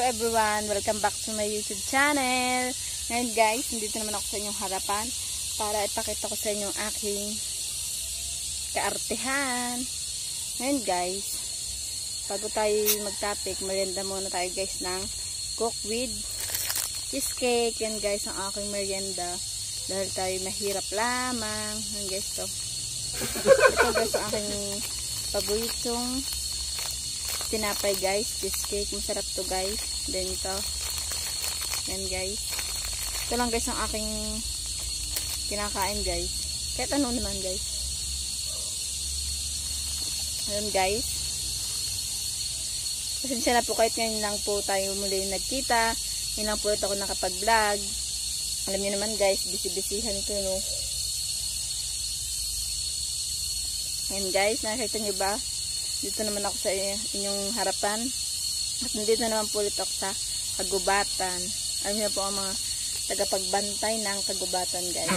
everyone! Welcome back to my YouTube channel. Ngayon guys, nandito naman ako sa inyong harapan para ipakita ko sa inyo ang aking kaartehan. Ngayon guys, bago tayo magtopic, merienda muna tayo guys ng cook with cheesecake. Yan guys ang aking merienda dahil tayo mahirap lamang. Yan guys to. Ito guys ang aking paboritong tinapay guys, cheesecake, masarap to guys. Then ito, yan guys, ito lang guys ang aking kinakain guys, kahit ano naman guys. Ayan guys, pasensya na po kahit ngayon lang po tayo muli nagkita, ngayon lang po ito ako nakapag vlog. Alam niyo naman guys, busy-busyhan ito no. Ayan guys, nakita niyo ba? Dito naman ako sa inyong harapan. At nandito naman po ulit ako sa kagubatan. Alam niyo po ang mga tagapagbantay ng kagubatan guys.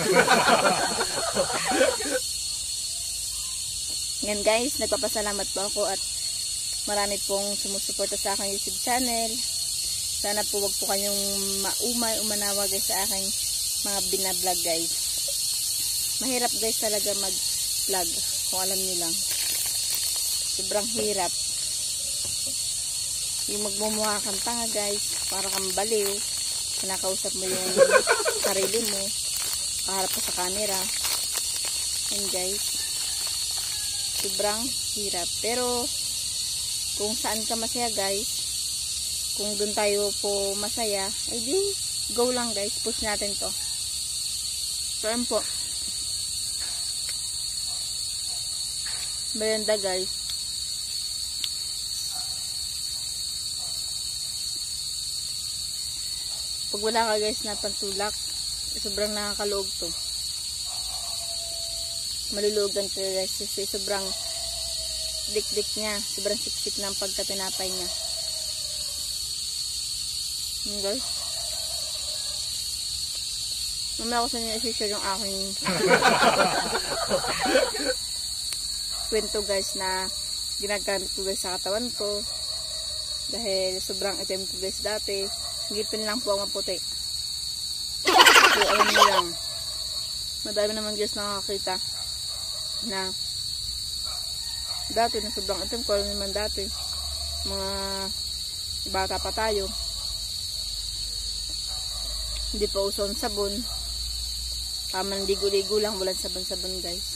Yan guys, nagpapasalamat po ako at marami pong sumusuporta sa aking YouTube channel. Sana po wag po kayong umanawa guys sa aking mga binablog guys. Mahirap guys talaga mag-vlog kung alam niyo lang. Sobrang hirap. Yung magmumukha kang tanga guys, para kang baliw, kinakausap mo yung sarili mo, kaharap ka sa camera. Yan guys, sobrang hirap. Pero kung saan ka masaya guys, kung dun tayo po masaya, ay di go lang guys, push natin to. So yun po, merienda guys. Pag wala ka guys na pantulak, sobrang nakakaluog to. Malulugan ka guys kasi sobrang dik-dik niya, sobrang sik-sik ng pagkatinapay niya. Guys, mamaya ako sa inyo i-share yung aking kwento guys na ginagamit ko guys sa katawan ko dahil sobrang itim ko guys dati. Ngipin lang po ang maputi. So, alam niyo lang. Madami naman guys nakakita na dati na sobrang itim ko. Alam naman dati, mga bata pa tayo, hindi pa uso ang sabon. Tamang ligo-ligo lang, walang sabon-sabon guys.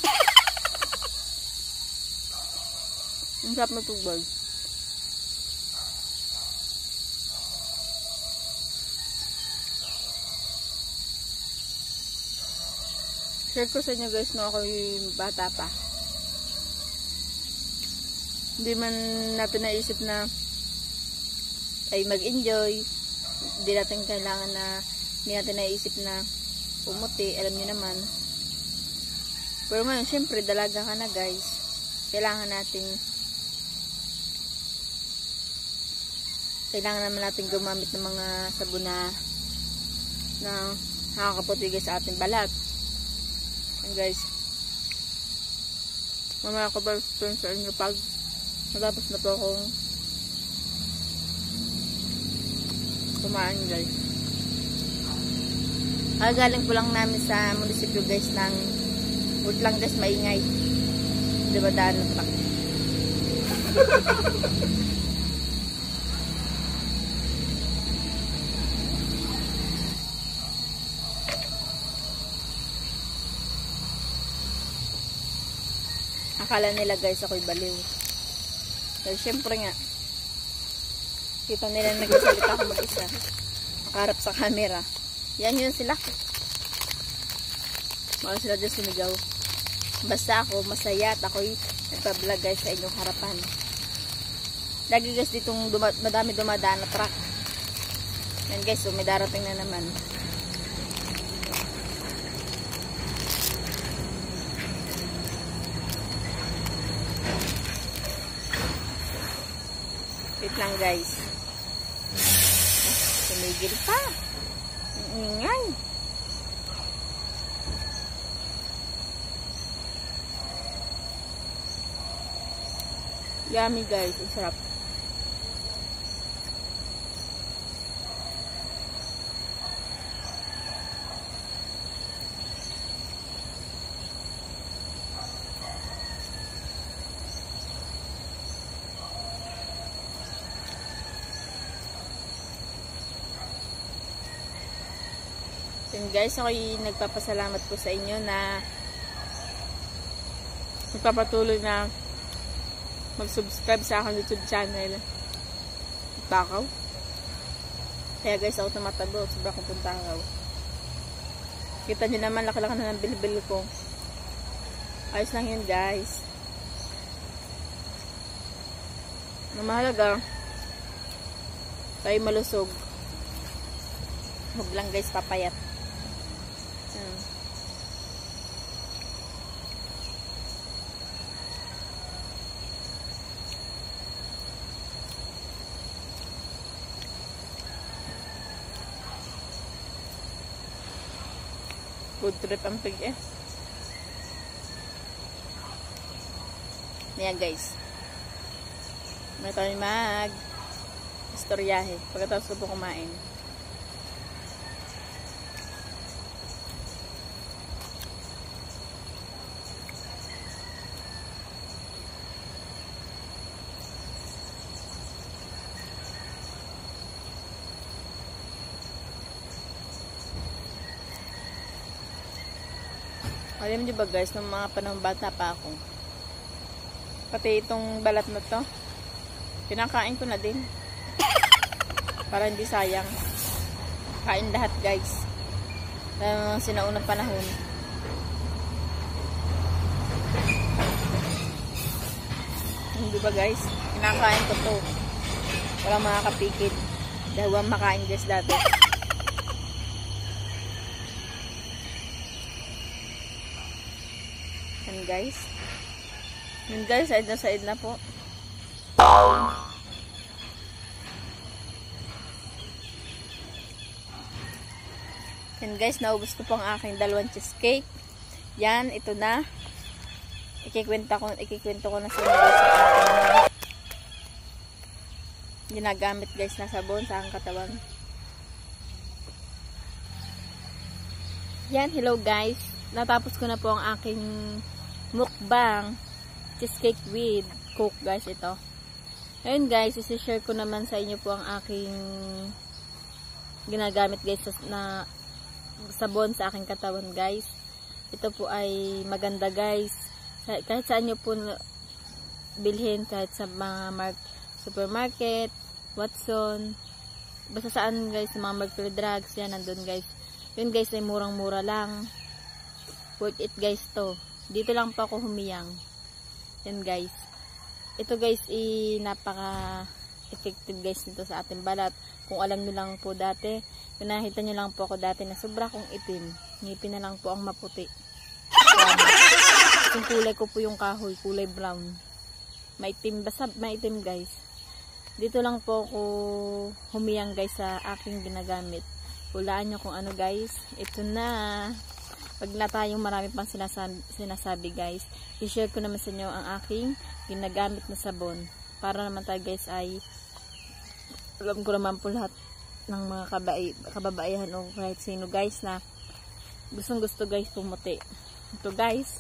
Ang sarap na tugbal. Share ko sa inyo guys no, ako yung bata pa. Hindi man natin naisip na ay mag-enjoy. Hindi natin kailangan na, hindi natin naisip na pumuti. Alam niyo naman. Pero ngayon, syempre, dalaga ka na guys. Kailangan naman natin gumamit ng mga sabon na nakakaputi guys sa ating balat. Guys, mamaya ko ba sa inyo pag natapos na po akong kumain guys. Galing po lang namin sa munisipyo guys ng wait lang guys, maingay, diba daan na truck. Akala nila guys ako'y baliw. Dahil syempre nga, kita nila nagsasalita ako mag-isa. Nakaharap sa camera. Yan yun sila. Baka sila dyan sumigaw. Basta ako masaya at ako'y nagpa-vlog guys sa inyong harapan. Lagi guys ditong madami dumadaan na truck. Yan guys, so may darating na naman. Wait lang guys. Tumigil pa. Ingay. Yummy guys, ang sarap. Yun guys, ako'y nagpapasalamat po sa inyo na magpapatuloy na mag-subscribe sa aking YouTube channel. Takaw. Kaya guys, ako tumatabo. Sobra kong puntakaw. Kita nyo naman, laki-laki na ng bil-bil ko. Ayos lang yun guys. Ang mahalaga, tayo malusog. Huwag lang guys, papayat. Food trip ang pig eh. Ayan guys. May tayo istoryahe. Pagkatapos ko po kumain. Alam niyo ba guys, nung mga panahon bata pa ako, pati itong balat na to, pinakain ko na din. Para hindi sayang. Kain lahat guys. Sinaunang panahon. Hindi ba guys? Pinakain ko to. Walang makakapikit. Dahil walang makain guys dati. Yan guys. Yan guys, side na po. Yan guys, naubos ko po ang aking dalawang cheesecake. Yan, ito na. Ikikwento ko na sa inyo guys ang aking ginagamit guys na sabon sa aking katawan. Yan, hello guys. Natapos ko na po ang aking mukbang cheesecake with Coke guys, ito. Ngayon guys, isi-share ko naman sa inyo po ang aking ginagamit guys na sabon sa aking katawan guys. Ito po ay maganda guys. Kahit saan nyo po bilhin, kahit sa mga supermarket, Watson, basta saan guys, sa mga Mercury Drugs, yan, nandun guys. Yun guys ay murang-mura lang. Worth it guys to. Dito lang pa ako humiyang. Yan guys. Ito guys napaka effective guys nito sa ating balat. Kung alam nyo lang po dati, nakita nyo lang po ako dati na sobra kong itim. Ngipin na lang po ang maputi. Yung kulay ko po yung kahoy, kulay brown. Maitim, basta maitim guys. Dito lang po ako humiyang guys sa aking ginagamit. Hulaan nyo kung ano guys. Ito na. Pag na tayong marami pang sinasabi guys, i-share ko naman sa inyo ang aking ginagamit na sabon. Para naman tayo guys ay alam ko naman po lahat ng mga kababaihan o kahit sino guys na gustong gusto guys pumuti. Ito guys,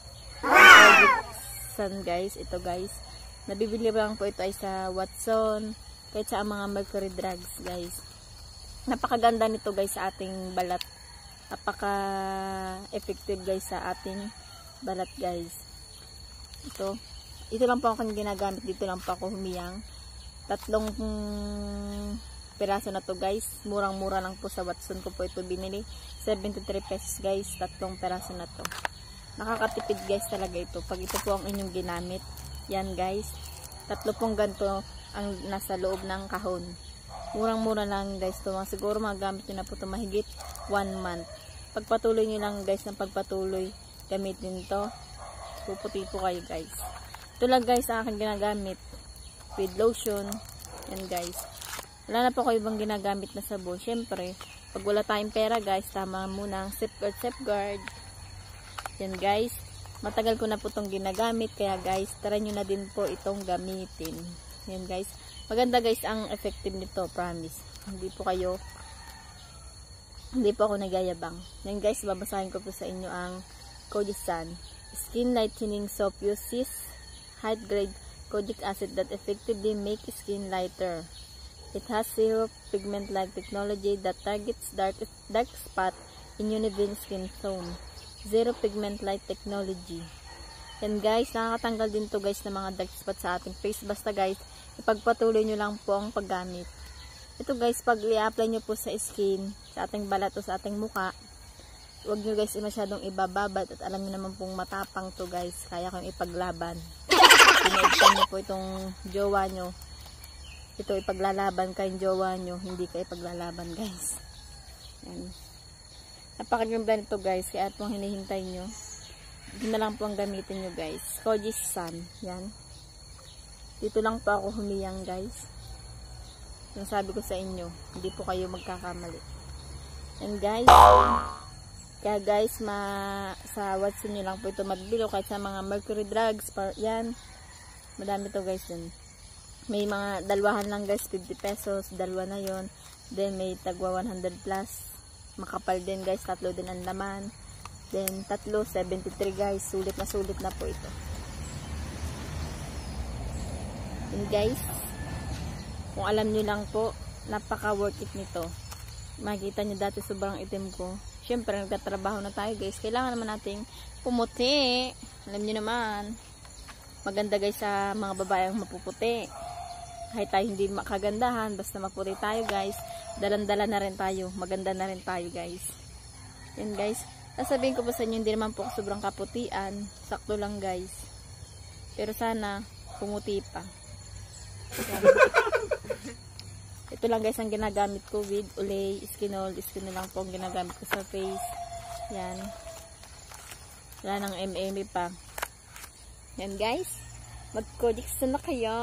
sun guys, ito guys, nabibili lang po ito ay sa Watson, kahit sa mga Mercury Drugs guys. Napakaganda nito guys sa ating balat. Napaka effective guys sa ating balat guys. Ito lang po ang ginagamit, dito lang po ako humiyang. 3 piraso na to guys. Murang-mura lang po sa Watson ko po ito binili. 73 pesos guys, 3 piraso na to. Nakakatipid guys talaga ito pag ito po ang inyong ginamit. Yan guys, 3 pong ganito ang nasa loob ng kahon. Murang-mura lang guys to. Siguro magamit nyo na po ito mahigit 1 month. Pagpatuloy nyo lang guys ng pagpatuloy gamitin to, puputi po kayo guys. Ito lang guys ang aking ginagamit with lotion. Yan guys, wala na po kayo ibang ginagamit na sabon. Syempre pag wala tayong pera guys, tama muna ang safeguard. Yan guys, matagal ko na po itong ginagamit, kaya guys try nyo na din po itong gamitin. Yan guys, maganda guys ang effective nito, promise. Hindi po ako nagyayabang. Yan guys, babasahin ko po sa inyo ang Kojisan Skin Lightening Soap uses high grade kojic acid that effectively make skin lighter. It has zero pigment like technology that targets dark spot in uneven skin tone. Zero pigment light technology. Yan guys, nakakatanggal din to guys ng mga dark spot sa ating face. Basta guys, ipagpatuloy nyo lang po ang paggamit. Ito guys, pag i-apply nyo po sa skin, sa ating balat o sa ating muka, huwag nyo guys masyadong ibababad at alam nyo naman pong matapang to guys. Kaya kong ipaglaban. Pinaigtan nyo po itong jowa nyo. Ito ipaglalaban kayong jowa nyo, hindi kayo ipaglalaban guys. Yan. Napakaganda nito guys, kaya itong hinihintay nyo. Hindi na lang po ang gamitin nyo guys. Kojis Sun. Yan. Dito lang po ako humiyang guys. Yung sabi ko sa inyo, hindi po kayo magkakamali. And guys, kaya guys, sa Watson nyo lang po ito magbilo. Kahit sa mga Mercury Drugs, yan. Madami to guys dun. May mga dalwahan lang guys, 50 pesos. Dalawa na yon. Then may tagwa 100 plus. Makapal din guys, tatlo din ang laman. Then tatlo, 73 guys. Sulit na po ito. And guys, kung alam nyo lang po, napaka worth it nito. Makikita nyo dati sobrang itim ko. Syempre nagtatrabaho na tayo guys. Kailangan naman nating pumuti. Alam nyo naman. Maganda guys sa mga babaeng mapuputi. Kahit tayo hindi makagandahan, basta maputi tayo guys. Dalan-dala na rin tayo. Maganda na rin tayo guys. Yan guys. Sasabihin ko po sa inyo, hindi naman po ako sobrang kaputian. Sakto lang guys. Pero sana, pumuti pa. Ito lang guys ang ginagamit ko with Olay Skinol. Skinol lang po ang ginagamit ko sa face. Yan. Wala nang MM pa. Yan guys. Mag-Kojis na kayo.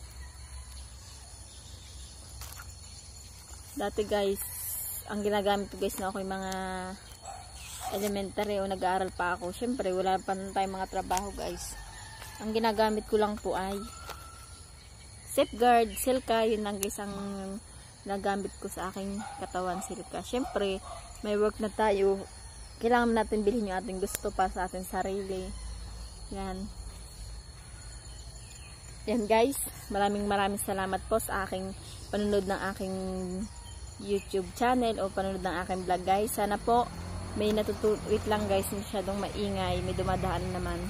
Dati guys, ang ginagamit ko guys na ako yung mga elementary o nag-aaral pa ako. Syempre wala pa tayong mga trabaho guys. Ang ginagamit ko lang po ay Safeguard, Silka. Yun lang guys ang nagamit ko sa aking katawan, Silka. Syempre may work na tayo. Kailangan natin bilhin yung ating gusto para sa ating sarili. Yan. Yan guys, maraming salamat po sa aking panunod ng aking YouTube channel o panunod ng aking vlog guys. Sana po may wait lang guys, masyadong maingay, may dumadaan naman.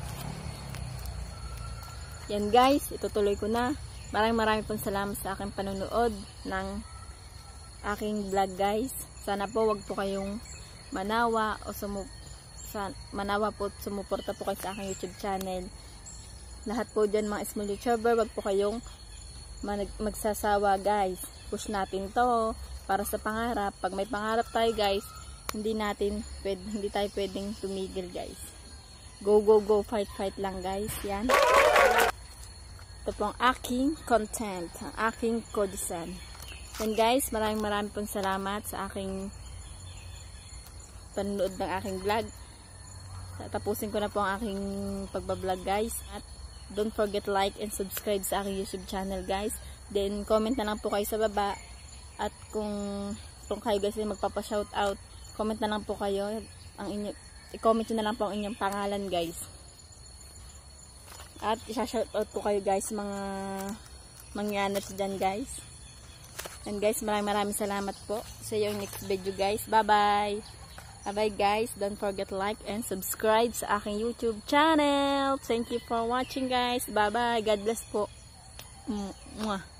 Yan guys, itutuloy ko na. Maraming pong salamat sa aking panunood ng aking vlog guys. Sana po wag po kayong manawa o manawa po, sumuporta po kayo sa aking YouTube channel. Lahat po dyan mga small YouTuber, wag po kayong magsasawa guys. Push natin to para sa pangarap. Pag may pangarap tayo guys, hindi tayo pwedeng tumigil guys. Go, fight lang guys. Yan. Ito po ang aking content, ang aking Kojisan. Yan guys, maraming pong salamat sa aking panonood ng aking vlog. Tapusin ko na po ang aking pagbablog guys. At don't forget like and subscribe sa aking YouTube channel guys. Then comment na lang po kayo sa baba. At kung kayo guys ay magpapa-shoutout, comment na lang po kayo. I-comment nyo na lang po ang inyong pangalan guys. At isa-shoutout po kayo guys, mga mangyaners dyan guys. And guys, maraming salamat po. See you in next video guys. Bye-bye. Bye-bye guys. Don't forget like and subscribe sa aking YouTube channel. Thank you for watching guys. Bye-bye. God bless po. Mwah.